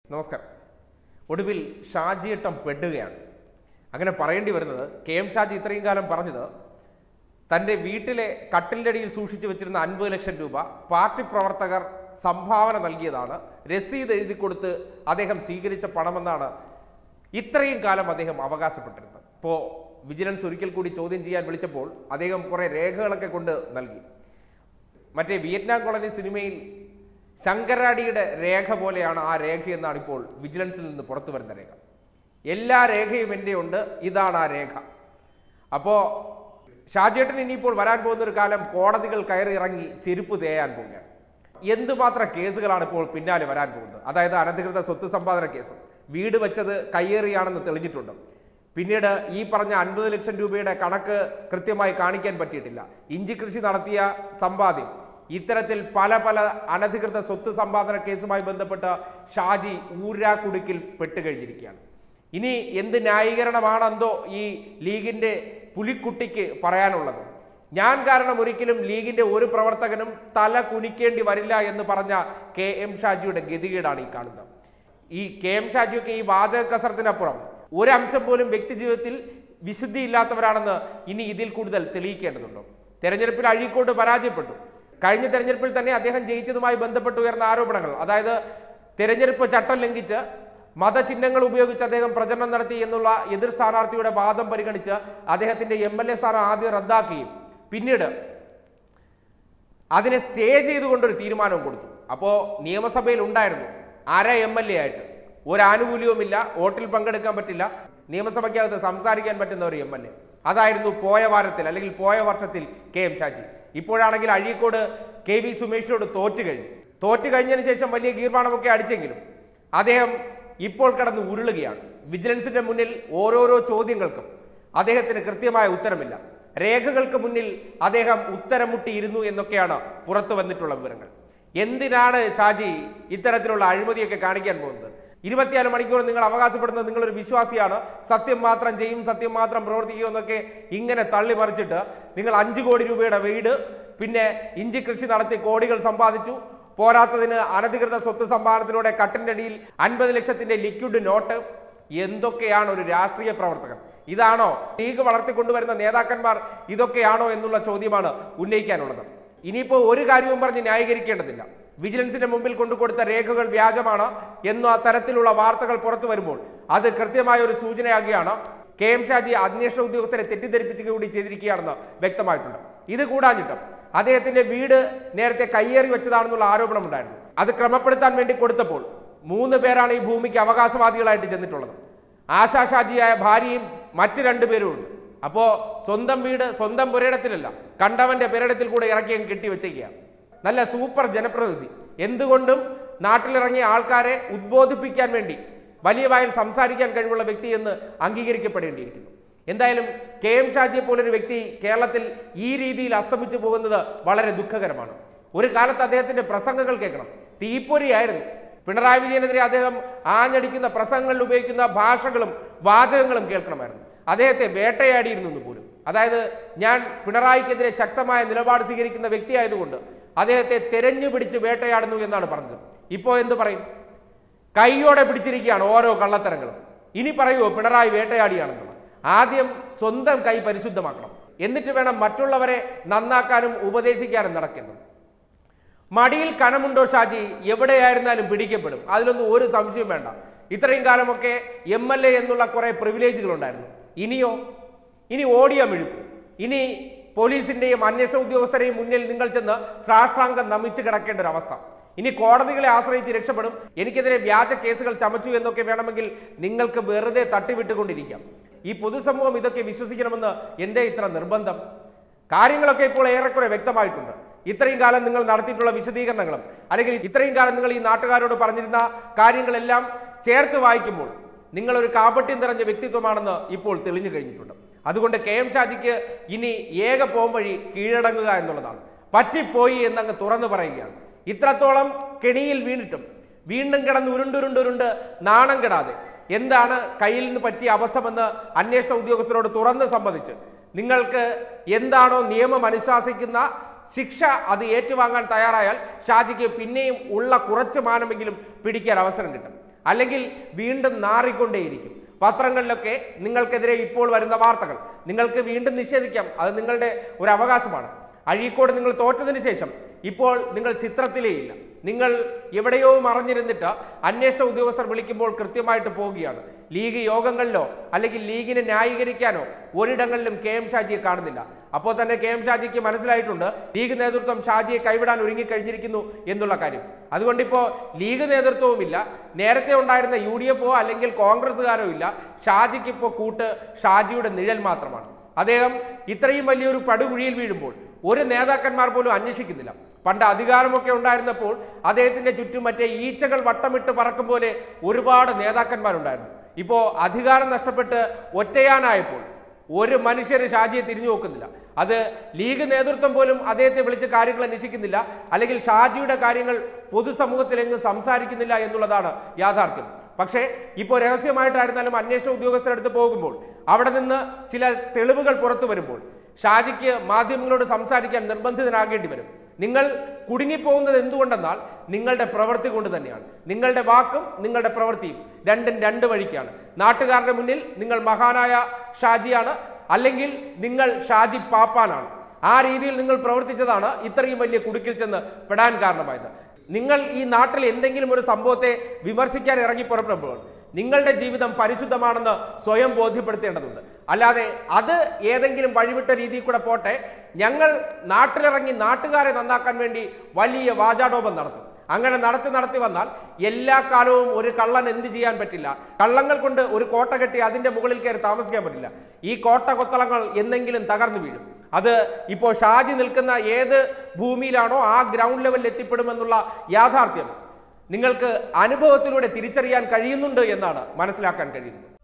നമസ്കാരം. ഒടുവിൽ ഷാജിയേട്ടൻ പെടുകയാണ്. അങ്ങനെ പറയേണ്ടി വരുന്നത് കെ.എം. ഷാജി ഇത്രയും കാലം പറഞ്ഞത് തൻ്റെ വീട്ടിലെ കട്ടിലിൻ്റെ അടിയിൽ സൂക്ഷിച്ചു വെച്ചിരുന്ന 50 ലക്ഷം രൂപ പാർട്ടി പ്രവർത്തകർ സംഭാവന നൽകിയതാണ്, രസീത് എഴുതി കൊടുത്ത് അദ്ദേഹം സ്വീകരിച്ച പണമെന്നാണ് ഇത്രയും കാലം അദ്ദേഹം അവകാശപ്പെട്ടിരുന്നത്. ഇപ്പോൾ വിജിലൻസ് ഒരിക്കൽ കൂടി ചോദ്യം ചെയ്യാൻ വിളിച്ചപ്പോൾ അദ്ദേഹം കുറേ രേഖകളൊക്കെ കൊണ്ട് നൽകി. മറ്റേ വിയറ്റ്നാം കോളനി സിനിമയിൽ ശങ്കരാടിയുടെ രേഖ പോലെയാണ് ആ രേഖയെന്നാണ് ഇപ്പോൾ വിജിലൻസിൽ നിന്ന് പുറത്തു വരുന്ന രേഖ. എല്ലാ രേഖയും എൻ്റെ ഉണ്ട്, ഇതാണ് ആ രേഖ. അപ്പോൾ ഷാജിയേട്ടൻ ഇനിയിപ്പോൾ വരാൻ പോകുന്ന ഒരു കാലം കോടതികൾ കയറി ഇറങ്ങി ചെരുപ്പ് തേയാൻ പോവുകയാണ്. എന്തുമാത്രം കേസുകളാണ് ഇപ്പോൾ പിന്നാലെ വരാൻ പോകുന്നത്. അതായത് അനധികൃത സ്വത്ത് സമ്പാദന കേസ്, വീട് വെച്ചത് കയ്യേറിയാണെന്ന് തെളിഞ്ഞിട്ടുണ്ട്. പിന്നീട് ഈ പറഞ്ഞ 50 ലക്ഷം രൂപയുടെ കണക്ക് കൃത്യമായി കാണിക്കാൻ പറ്റിയിട്ടില്ല. ഇഞ്ചി കൃഷി നടത്തിയ സമ്പാദ്യം, ഇത്തരത്തിൽ പല പല അനധികൃത സ്വത്ത് സമ്പാദന കേസുമായി ബന്ധപ്പെട്ട് ഷാജി ഊരാക്കുടുക്കിൽ പെട്ടുകഴിഞ്ഞിരിക്കുകയാണ്. ഇനി എന്ത് ന്യായീകരണമാണെന്തോ ഈ ലീഗിൻ്റെ പുലിക്കുട്ടിക്ക് പറയാനുള്ളത്? ഞാൻ കാരണം ഒരിക്കലും ലീഗിൻ്റെ ഒരു പ്രവർത്തകനും തല കുനിക്കേണ്ടി വരില്ല എന്ന് പറഞ്ഞ കെ.എം. ഷാജിയുടെ ഗതികേടാണ് ഈ കാണുന്നത്. ഈ കെ.എം. ഷാജിയൊക്കെ ഈ വാചക കസരത്തിനപ്പുറം ഒരംശം പോലും വ്യക്തിജീവിതത്തിൽ വിശുദ്ധിയില്ലാത്തവരാണെന്ന് ഇനി ഇതിൽ കൂടുതൽ തെളിയിക്കേണ്ടതുണ്ടോ? തെരഞ്ഞെടുപ്പിൽ അഴീക്കോട് പരാജയപ്പെട്ടു. കഴിഞ്ഞ തെരഞ്ഞെടുപ്പിൽ തന്നെ അദ്ദേഹം ജയിച്ചതുമായി ബന്ധപ്പെട്ട് ഉയർന്ന ആരോപണങ്ങൾ, അതായത് തെരഞ്ഞെടുപ്പ് ചട്ടം ലംഘിച്ച് മതചിഹ്നങ്ങൾ ഉപയോഗിച്ച് അദ്ദേഹം പ്രചരണം നടത്തി എന്നുള്ള എതിർ സ്ഥാനാർത്ഥിയുടെ വാദം പരിഗണിച്ച് അദ്ദേഹത്തിന്റെ MLA സ്ഥാനം ആദ്യം റദ്ദാക്കുകയും പിന്നീട് അതിനെ സ്റ്റേ ചെയ്തുകൊണ്ടൊരു തീരുമാനവും കൊടുത്തു. അപ്പോൾ നിയമസഭയിൽ ഉണ്ടായിരുന്നു ആരാ MLA ആയിട്ട്, ഒരാനുകൂല്യവുമില്ല, വോട്ടിൽ പങ്കെടുക്കാൻ പറ്റില്ല, നിയമസഭയ്ക്കകത്ത് സംസാരിക്കാൻ പറ്റുന്ന ഒരു MLA. അതായിരുന്നു പോയ വാരത്തിൽ അല്ലെങ്കിൽ പോയ വർഷത്തിൽ കെ.എം. ഷാജി. ഇപ്പോഴാണെങ്കിൽ അഴീക്കോട് KV സുമേഷിനോട് തോറ്റു കഴിഞ്ഞതിന് ശേഷം വലിയ ഗീർവാണമൊക്കെ അടിച്ചെങ്കിലും അദ്ദേഹം ഇപ്പോൾ കടന്ന് ഉരുളുകയാണ്. വിജിലൻസിന്റെ മുന്നിൽ ഓരോരോ ചോദ്യങ്ങൾക്കും അദ്ദേഹത്തിന് കൃത്യമായ ഉത്തരമില്ല. രേഖകൾക്ക് മുന്നിൽ അദ്ദേഹം ഉത്തരം മുട്ടിയിരുന്നു എന്നൊക്കെയാണ് പുറത്തു വന്നിട്ടുള്ള വിവരങ്ങൾ. എന്തിനാണ് ഷാജി ഇത്തരത്തിലുള്ള അഴിമതിയൊക്കെ കാണിക്കാൻ പോകുന്നത്? 24 മണിക്കൂർ നിങ്ങൾ അവകാശപ്പെടുന്നത് നിങ്ങളൊരു വിശ്വാസിയാണ്, സത്യം മാത്രം ചെയ്യും, സത്യം മാത്രം പ്രവർത്തിക്കും എന്നൊക്കെ ഇങ്ങനെ തള്ളിമറിച്ചിട്ട് നിങ്ങൾ 5 കോടി രൂപയുടെ വീട്, പിന്നെ ഇഞ്ചി കൃഷി നടത്തി കോടികൾ സമ്പാദിച്ചു, പോരാത്തതിന് അനധികൃത സ്വത്ത് സമ്പാദനത്തിലൂടെ കട്ടിന്റെ അടിയിൽ 50 ലക്ഷത്തിന്റെ ലിക്വിഡ് നോട്ട്. എന്തൊക്കെയാണ് ഒരു രാഷ്ട്രീയ പ്രവർത്തകൻ? ഇതാണോ ലീഗ് വളർത്തിക്കൊണ്ടുവരുന്ന നേതാക്കന്മാർ? ഇതൊക്കെയാണോ എന്നുള്ള ചോദ്യമാണ് ഉന്നയിക്കാനുള്ളത്. ഇനിയിപ്പോൾ ഒരു കാര്യവും പറഞ്ഞ് ന്യായീകരിക്കേണ്ടതില്ല. വിജിലൻസിന്റെ മുമ്പിൽ കൊണ്ടുകൊടുത്ത രേഖകൾ വ്യാജമാണ് എന്ന തരത്തിലുള്ള വാർത്തകൾ പുറത്തു വരുമ്പോൾ അത് കൃത്യമായ ഒരു സൂചനയാകുകയാണ് കെ.എം. ഷാജി അന്വേഷണ ഉദ്യോഗസ്ഥരെ തെറ്റിദ്ധരിപ്പിക്കുക കൂടി ചെയ്തിരിക്കുകയാണെന്ന് വ്യക്തമായിട്ടുണ്ട്. ഇത് കൂടാഞ്ഞിട്ടും അദ്ദേഹത്തിന്റെ വീട് നേരത്തെ കയ്യേറി വെച്ചതാണെന്നുള്ള ആരോപണം ഉണ്ടായിരുന്നു. അത് ക്രമപ്പെടുത്താൻ വേണ്ടി കൊടുത്തപ്പോൾ 3 പേരാണ് ഈ ഭൂമിക്ക് അവകാശവാദികളായിട്ട് ചെന്നിട്ടുള്ളത്. ആശാ ഷാജിയായ ഭാര്യയും മറ്റ് 2 പേരും ഉണ്ട്. അപ്പോൾ സ്വന്തം വീട് സ്വന്തം പുരയിടത്തിലല്ല, കണ്ടവന്റെ പുരയിടത്തിൽ കൂടെ ഇറക്കിയും കെട്ടിവെച്ചേക്കുക. നല്ല സൂപ്പർ ജനപ്രതിനിധി, എന്തുകൊണ്ടും നാട്ടിലിറങ്ങിയ ആൾക്കാരെ ഉദ്ബോധിപ്പിക്കാൻ വേണ്ടി വലിയ വായിൽ സംസാരിക്കാൻ കഴിവുള്ള വ്യക്തി എന്ന് അംഗീകരിക്കപ്പെടേണ്ടിയിരിക്കുന്നു. എന്തായാലും കെ.എം. ഷാജിയെ പോലൊരു വ്യക്തി കേരളത്തിൽ ഈ രീതിയിൽ അസ്തമിച്ചു പോകുന്നത് വളരെ ദുഃഖകരമാണ്. ഒരു കാലത്ത് അദ്ദേഹത്തിന്റെ പ്രസംഗങ്ങൾ കേൾക്കണം, തീപ്പൊരിയായിരുന്നു. പിണറായി വിജയനെതിരെ അദ്ദേഹം ആഞ്ഞടിക്കുന്ന പ്രസംഗങ്ങളിൽ ഉപയോഗിക്കുന്ന ഭാഷകളും വാചകങ്ങളും കേൾക്കണമായിരുന്നു. അദ്ദേഹത്തെ വേട്ടയാടിയിരുന്നു പോലും. അതായത് ഞാൻ പിണറായിക്കെതിരെ ശക്തമായ നിലപാട് സ്വീകരിക്കുന്ന വ്യക്തിയായതുകൊണ്ട് അദ്ദേഹത്തെ തെരഞ്ഞു പിടിച്ച് വേട്ടയാടുന്നു എന്നാണ് പറഞ്ഞത്. ഇപ്പോൾ എന്ത് പറയും? കൈയോടെ പിടിച്ചിരിക്കുകയാണ് ഓരോ കള്ളത്തരങ്ങളും. ഇനി പറയുമോ പിണറായി വേട്ടയാടിയാണെന്നുള്ളത്? ആദ്യം സ്വന്തം കൈ പരിശുദ്ധമാക്കണം, എന്നിട്ട് വേണം മറ്റുള്ളവരെ നന്നാക്കാനും ഉപദേശിക്കാനും നടക്കേണ്ടത്. മടിയിൽ കനമുണ്ടോ ഷാജി? എവിടെയായിരുന്നാലും പിടിക്കപ്പെടും, അതിലൊന്നും ഒരു സംശയം വേണ്ട. ഇത്രയും കാലമൊക്കെ MLA എന്നുള്ള കുറെ പ്രിവിലേജുകൾ ഉണ്ടായിരുന്നു. ഇനി ഓടിയാ മിഴുക്കും. ഇനി പോലീസിന്റെയും അന്വേഷണ ഉദ്യോഗസ്ഥരെയും മുന്നിൽ നിങ്ങൾ ചെന്ന് സാഷ്ടാംഗം നമിച്ച് കിടക്കേണ്ട ഒരു അവസ്ഥ. ഇനി കോടതികളെ ആശ്രയിച്ച് രക്ഷപ്പെടും. എനിക്കെതിരെ വ്യാജ കേസുകൾ ചമച്ചു എന്നൊക്കെ വേണമെങ്കിൽ നിങ്ങൾക്ക് വെറുതെ തട്ടിവിട്ടുകൊണ്ടിരിക്കാം. ഈ പൊതുസമൂഹം ഇതൊക്കെ വിശ്വസിക്കണമെന്ന് എന്തേ ഇത്ര നിർബന്ധം? കാര്യങ്ങളൊക്കെ ഇപ്പോൾ ഏറെക്കുറെ വ്യക്തമായിട്ടുണ്ട്. ഇത്രയും കാലം നിങ്ങൾ നടത്തിയിട്ടുള്ള വിശദീകരണങ്ങളും അല്ലെങ്കിൽ ഇത്രയും കാലം നിങ്ങൾ ഈ നാട്ടുകാരോട് പറഞ്ഞിരുന്ന കാര്യങ്ങളെല്ലാം ചേർത്ത് വായിക്കുമ്പോൾ നിങ്ങളൊരു കാപട്യം നിറഞ്ഞ വ്യക്തിത്വമാണെന്ന് ഇപ്പോൾ തെളിഞ്ഞു കഴിഞ്ഞിട്ടുണ്ട്. അതുകൊണ്ട് കെ.എം. ഷാജിക്ക് ഇനി ഏക പോം വഴി കീഴടങ്ങുക എന്നുള്ളതാണ്. പറ്റിപ്പോയി എന്നങ്ങ് തുറന്നു പറയുകയാണ്. ഇത്രത്തോളം കെണിയിൽ വീണിട്ടും വീണ്ടും കിടന്ന് ഉരുണ്ടുരുണ്ടുരുണ്ട് നാണം കെടാതെ എന്താണ് കയ്യിൽ നിന്ന് പറ്റിയ അബദ്ധമെന്ന് അന്വേഷണ ഉദ്യോഗസ്ഥരോട് തുറന്ന് സമ്മതിച്ച് നിങ്ങൾക്ക് എന്താണോ നിയമം അനുശാസിക്കുന്ന ശിക്ഷ അത് ഏറ്റുവാങ്ങാൻ തയ്യാറായാൽ ഷാജിക്ക് പിന്നെയും ഉള്ള കുറച്ച് മാനമെങ്കിലും പിടിക്കാൻ അവസരം കിട്ടും. അല്ലെങ്കിൽ വീണ്ടും നാറിക്കൊണ്ടേയിരിക്കും. പത്രങ്ങളിലൊക്കെ നിങ്ങൾക്കെതിരെ ഇപ്പോൾ വരുന്ന വാർത്തകൾ നിങ്ങൾക്ക് വീണ്ടും നിഷേധിക്കാം, അത് നിങ്ങളുടെ ഒരു അവകാശമാണ്. അഴീക്കോട് നിങ്ങൾ തോറ്റതിന് ശേഷം ഇപ്പോൾ നിങ്ങൾ ചിത്രത്തിലേ ഇല്ല. നിങ്ങൾ എവിടെയോ മറഞ്ഞിരുന്നിട്ട് അന്വേഷണ ഉദ്യോഗസ്ഥർ വിളിക്കുമ്പോൾ കൃത്യമായിട്ട് പോവുകയാണ്. ലീഗ് യോഗങ്ങളിലോ അല്ലെങ്കിൽ ലീഗിനെ ന്യായീകരിക്കാനോ ഒരിടങ്ങളിലും കെ എം ഷാജിയെ കാണുന്നില്ല. അപ്പോൾ തന്നെ കെ എം ഷാജിക്ക് മനസ്സിലായിട്ടുണ്ട് ലീഗ് നേതൃത്വം ഷാജിയെ കൈവിടാൻ ഒരുങ്ങിക്കഴിഞ്ഞിരിക്കുന്നു എന്നുള്ള കാര്യം. അതുകൊണ്ടിപ്പോൾ ലീഗ് നേതൃത്വവുമില്ല, നേരത്തെ ഉണ്ടായിരുന്ന UDFO അല്ലെങ്കിൽ കോൺഗ്രസ്സുകാരോ ഇല്ല. ഷാജിക്ക് ഇപ്പോൾ കൂട്ട് ഷാജിയുടെ നിഴൽ മാത്രമാണ്. അദ്ദേഹം ഇത്രയും വലിയൊരു പടുകുഴിയിൽ വീഴുമ്പോൾ ഒരു നേതാക്കന്മാർ പോലും അന്വേഷിക്കുന്നില്ല. പണ്ട് അധികാരമൊക്കെ ഉണ്ടായിരുന്നപ്പോൾ അദ്ദേഹത്തിന്റെ ചുറ്റും മറ്റേ ഈച്ചകൾ വട്ടമിട്ട് പറക്കും പോലെ ഒരുപാട് നേതാക്കന്മാരുണ്ടായിരുന്നു. ഇപ്പോൾ അധികാരം നഷ്ടപ്പെട്ട് ഒറ്റയാനായപ്പോൾ ഒരു മനുഷ്യർ ഷാജിയെ തിരിഞ്ഞു നോക്കുന്നില്ല. അത് ലീഗ് നേതൃത്വം പോലും അദ്ദേഹത്തെ വിളിച്ച് കാര്യങ്ങൾ അന്വേഷിക്കുന്നില്ല, അല്ലെങ്കിൽ ഷാജിയുടെ കാര്യങ്ങൾ പൊതുസമൂഹത്തിലെങ്ങും സംസാരിക്കുന്നില്ല എന്നുള്ളതാണ് യാഥാർത്ഥ്യം. പക്ഷേ ഇപ്പോൾ രഹസ്യമായിട്ടായിരുന്നാലും അന്വേഷണ ഉദ്യോഗസ്ഥരെടുത്ത് പോകുമ്പോൾ അവിടെ നിന്ന് ചില തെളിവുകൾ പുറത്തു വരുമ്പോൾ ഷാജിക്ക് മാധ്യമങ്ങളോട് സംസാരിക്കാൻ നിർബന്ധിതനാകേണ്ടി വരും. നിങ്ങൾ കുടുങ്ങിപ്പോകുന്നത് എന്തുകൊണ്ടെന്നാൽ നിങ്ങളുടെ പ്രവൃത്തി കൊണ്ട് തന്നെയാണ്. നിങ്ങളുടെ വാക്കും നിങ്ങളുടെ പ്രവൃത്തിയും രണ്ടും രണ്ട് വഴിക്കാണ്. നാട്ടുകാരുടെ മുന്നിൽ നിങ്ങൾ മഹാനായ ഷാജിയാണ്, അല്ലെങ്കിൽ നിങ്ങൾ ഷാജി പാപ്പാനാണ്. ആ രീതിയിൽ നിങ്ങൾ പ്രവർത്തിച്ചതാണ് ഇത്രയും വലിയ കുടുക്കിൽ ചെന്ന് പെടാൻ കാരണമായത്. നിങ്ങൾ ഈ നാട്ടിൽ എന്തെങ്കിലും ഒരു സംഭവത്തെ വിമർശിക്കാൻ ഇറങ്ങി പുറപ്പെടുമ്പോൾ നിങ്ങളുടെ ജീവിതം പരിശുദ്ധമാണെന്ന് സ്വയം ബോധ്യപ്പെടുത്തേണ്ടതുണ്ട്. അല്ലാതെ അത് ഏതെങ്കിലും വഴിവിട്ട രീതിയിൽ കൂടെ പോട്ടെ, ഞങ്ങൾ നാട്ടിലിറങ്ങി നാട്ടുകാരെ നന്നാക്കാൻ വേണ്ടി വലിയ വാചാടോപം നടത്തും. അങ്ങനെ നടത്തി വന്നാൽ എല്ലാ കാലവും ഒരു കള്ളൻ എന്ത് ചെയ്യാൻ പറ്റില്ല. കള്ളങ്ങൾ കൊണ്ട് ഒരു കോട്ട കെട്ടി അതിന്റെ മുകളിൽ കയറി താമസിക്കാൻ പറ്റില്ല. ഈ കോട്ട കൊത്തളങ്ങൾ എന്നെങ്കിലും തകർന്നു വീഴും. അത് ഇപ്പോൾ ഷാജി നിൽക്കുന്ന ഏത് ഭൂമിയിലാണോ ആ ഗ്രൗണ്ട് ലെവലിൽ എത്തിപ്പെടുമെന്നുള്ള യാഥാർത്ഥ്യം നിങ്ങൾക്ക് അനുഭവത്തിലൂടെ തിരിച്ചറിയാൻ കഴിയുന്നുണ്ട് എന്നാണ് മനസ്സിലാക്കാൻ കഴിയുന്നത്.